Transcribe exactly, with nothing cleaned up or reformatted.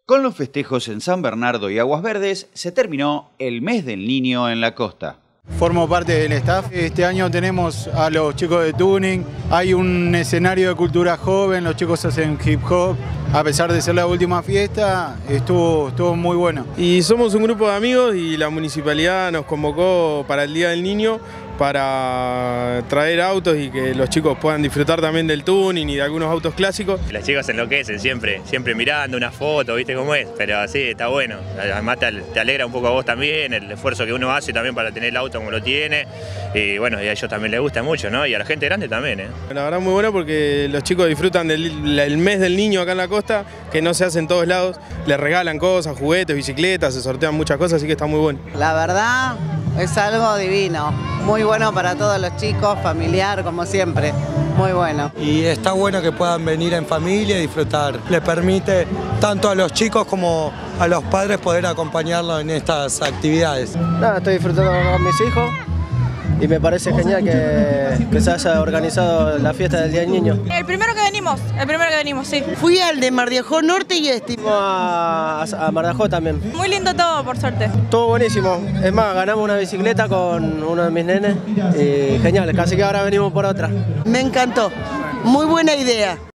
Con los festejos en San Bernardo y Aguas Verdes, se terminó el mes del niño en la costa. Formo parte del staff. Este año tenemos a los chicos de tuning, hay un escenario de cultura joven, los chicos hacen hip hop. A pesar de ser la última fiesta, estuvo, estuvo muy bueno. Y somos un grupo de amigos y la municipalidad nos convocó para el Día del Niño para traer autos y que los chicos puedan disfrutar también del tuning y de algunos autos clásicos. Los chicos se enloquecen siempre, siempre mirando una foto, ¿viste cómo es? Pero sí, está bueno. Además te alegra un poco a vos también, el esfuerzo que uno hace también para tener el auto como lo tiene. Y bueno, y a ellos también les gusta mucho, ¿no? Y a la gente grande también, ¿eh? La verdad muy bueno porque los chicos disfrutan del el mes del niño acá en la costa, que no se hace en todos lados. Les regalan cosas, juguetes, bicicletas, se sortean muchas cosas, así que está muy bueno. La verdad es algo divino, muy bueno para todos los chicos, familiar como siempre, muy bueno. Y está bueno que puedan venir en familia y disfrutar. Le permite tanto a los chicos como a los padres poder acompañarlos en estas actividades. Nada, estoy disfrutando con mis hijos y me parece genial que, que se haya organizado la fiesta del Día del Niño. El primero que venimos, el primero que venimos, sí. Fui al de Mar de Ajó Norte y este. Fuimos a, a Mar de Ajó también. Muy lindo todo, por suerte. Todo buenísimo. Es más, ganamos una bicicleta con uno de mis nenes y genial, casi que ahora venimos por otra. Me encantó, muy buena idea.